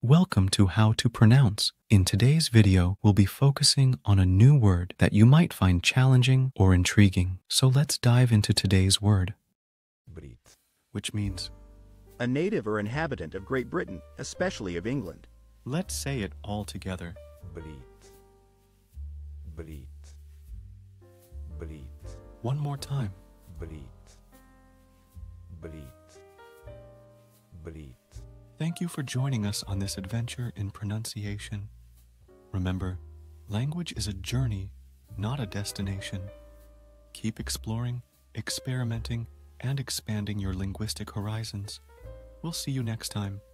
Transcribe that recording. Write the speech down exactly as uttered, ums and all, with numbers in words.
Welcome to How to Pronounce. In today's video, we'll be focusing on a new word that you might find challenging or intriguing. So let's dive into today's word. Brit. Which means, a native or inhabitant of Great Britain, especially of England. let's say it all together. Brit. Brit. Brit. One more time. Brit. Brit. Brit. Thank you for joining us on this adventure in pronunciation. Remember, language is a journey, not a destination. Keep exploring, experimenting, and expanding your linguistic horizons. We'll see you next time.